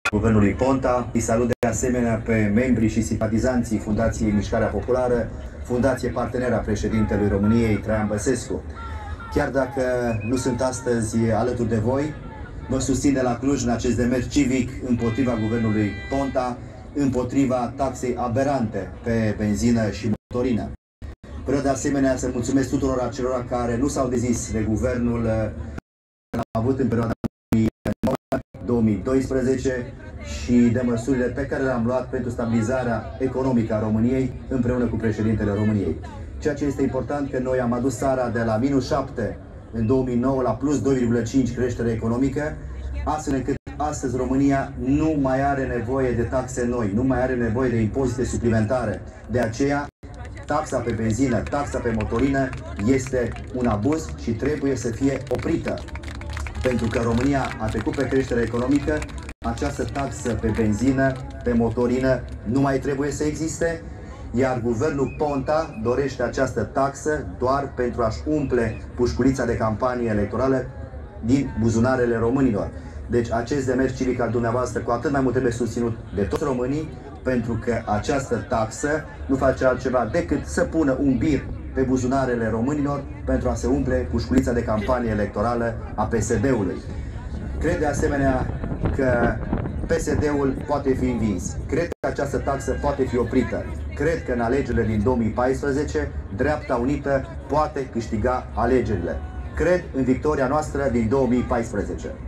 Guvernului Ponta. Îi salut de asemenea pe membrii și simpatizanții Fundației Mișcarea Populară, fundație parteneră a președintelui României, Traian Băsescu. Chiar dacă nu sunt astăzi alături de voi, mă susțin de la Cluj în acest demers civic împotriva guvernului Ponta, împotriva taxei aberante pe benzină și motorină. Vreau de asemenea să mulțumesc tuturor acelora care nu s-au dezis de guvernul care a avut în perioada 2012 și de măsurile pe care le-am luat pentru stabilizarea economică a României împreună cu președintele României. Ceea ce este important că noi am adus țara de la -7 în 2009 la +2,5 creștere economică, astfel încât astăzi România nu mai are nevoie de taxe noi, nu mai are nevoie de impozite suplimentare. De aceea, taxa pe benzină, taxa pe motorină este un abuz și trebuie să fie oprită. Pentru că România a trecut pe creștere economică, această taxă pe benzină, pe motorină nu mai trebuie să existe, iar guvernul Ponta dorește această taxă doar pentru a-și umple pușculița de campanie electorală din buzunarele românilor. Deci acest demers civic al dumneavoastră cu atât mai mult trebuie susținut de toți românii, pentru că această taxă nu face altceva decât să pună un bir pe buzunarele românilor pentru a se umple pușculița de campanie electorală a PSD-ului. Cred de asemenea că PSD-ul poate fi învins. Cred că această taxă poate fi oprită. Cred că în alegerile din 2014, Dreapta Unită poate câștiga alegerile. Cred în victoria noastră din 2014.